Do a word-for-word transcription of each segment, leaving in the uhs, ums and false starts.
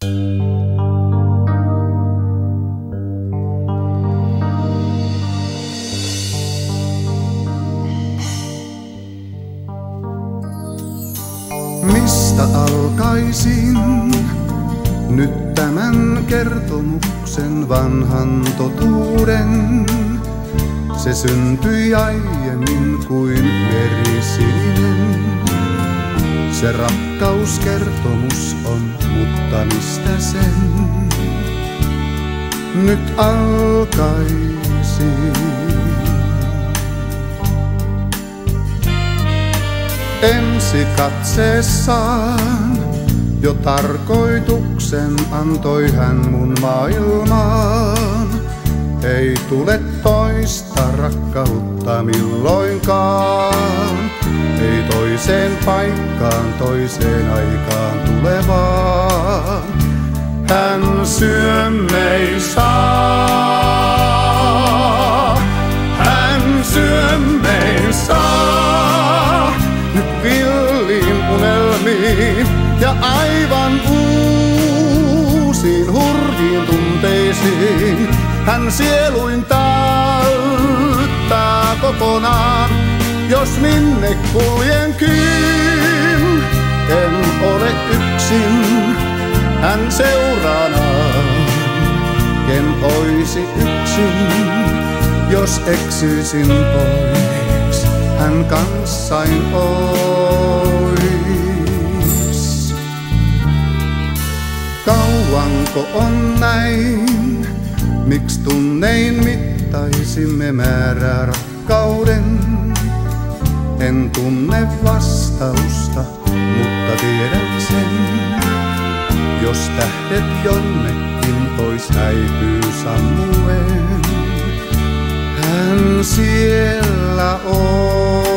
Mistä alkaisin nyt tämän kertomuksen vanhan totuuden? Se syntyi aiemmin kuin merisininen. Se rakkauskertomus on, mutta mistä sen nyt alkaisin? Ensi katseessaan jo tarkoituksen antoi hän mun maailmaan. Ei tule toista rakkautta milloinkaan, ei toiseen paikkaan, toiseen aikaan tulevaan. Hän syömmeisaa, hän syömmeisaa. Nyt villiin unelmiin ja aivan uusiin hurjiin tunteisiin. Hän sieluin täyttää kokonaan, jos minne kuljenkin. En ole yksin, hän seuranaan. En oisi yksin, jos eksyisin pois. Hän kanssain ois. Kauanko on näin? Miks tunnein mittaisimme määrää rakkauden? En tunne vastausta, mutta tiedän sen. Jos tähdet jonnekin pois häipyy sammuen, hän siellä on.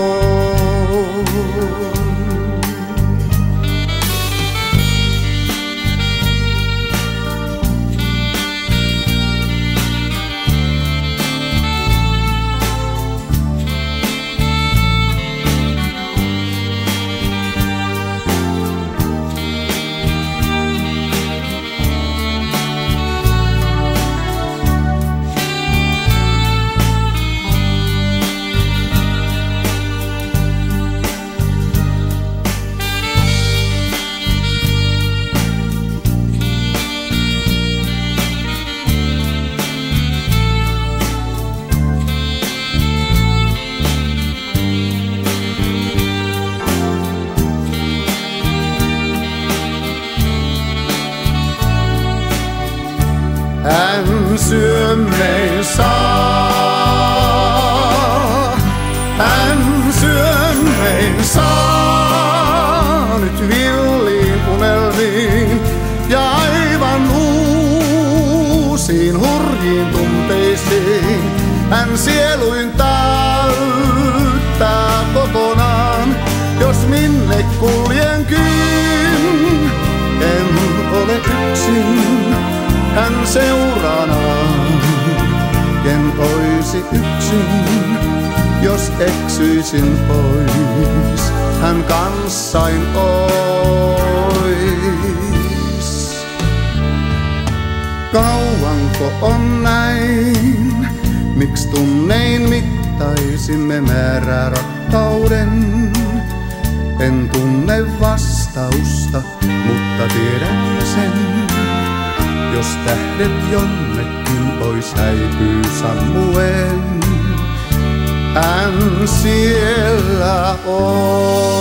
Hän syömmeisaa, hän syömmeisaa. Nyt villiin unelmiin ja aivan uusiin hurjiin tunteisiin. Hän sieluin täyttää kokonaan, jos minne kuljenkin. En ole yksin, hän seuranaan. En oisi yksin, jos eksyisin pois. Hän kanssain ois. Kauanko on näin? Miks tunnein mittaisimme määrää rakkauden? En tunne vastausta, mutta tiedän sen. Jos tähdet jonnekin pois häipyy sammuen, hän siellä on.